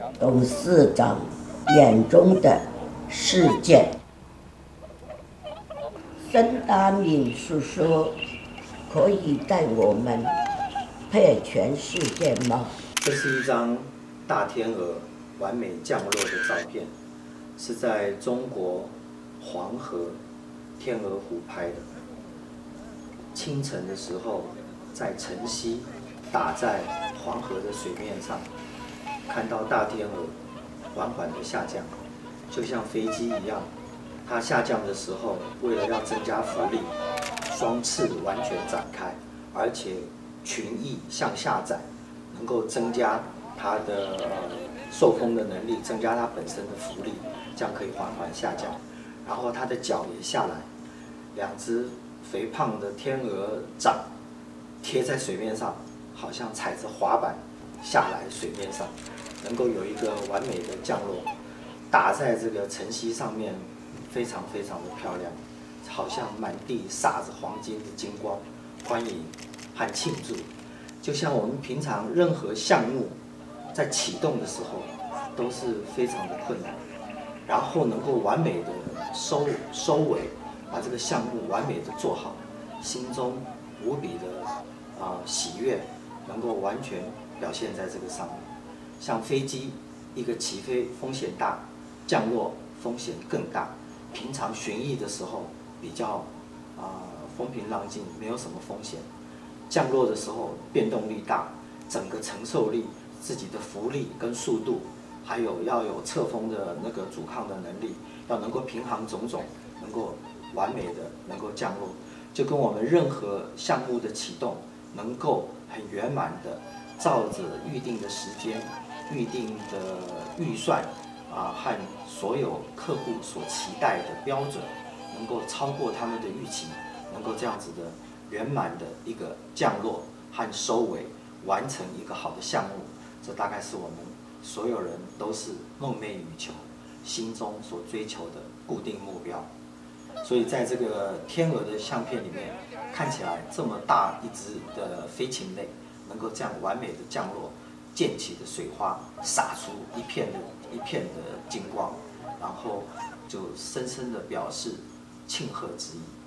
董事长眼中的世界。孙达敏叔叔可以带我们配全世界吗？ 这是一张大天鹅完美降落的照片，是在中国黄河天鹅湖拍的。清晨的时候，在晨曦打在黄河的水面上，看到大天鹅缓缓的下降，就像飞机一样。它下降的时候，为了要增加浮力，双翅完全展开，而且群翼向下展，能够增加它的受风的能力，增加它本身的浮力，这样可以缓缓下降。然后它的脚也下来，两只肥胖的天鹅掌贴在水面上，好像踩着滑板下来水面上，能够有一个完美的降落，打在这个晨曦上面，非常非常的漂亮，好像满地撒着黄金的金光，欢迎和庆祝。就像我们平常任何项目在启动的时候都是非常的困难，然后能够完美的收尾，把这个项目完美的做好，心中无比的喜悦，能够完全表现在这个上面。像飞机一个起飞风险大，降落风险更大。平常巡弋的时候比较风平浪静，没有什么风险。降落的时候变动力大，整个承受力、自己的浮力跟速度，还有要有侧风的那个阻抗的能力，要能够平衡种种，能够完美的能够降落，就跟我们任何项目的启动能够很圆满的照着预定的时间、预定的预算和所有客户所期待的标准，能够超过他们的预期，能够这样子的圆满的一个降落和收尾，完成一个好的项目，这大概是我们所有人都是梦寐以求、心中所追求的固定目标。所以在这个天鹅的相片里面，看起来这么大一只的飞禽类，能够这样完美的降落，溅起的水花洒出一片的金光，然后就深深的表示庆贺之意。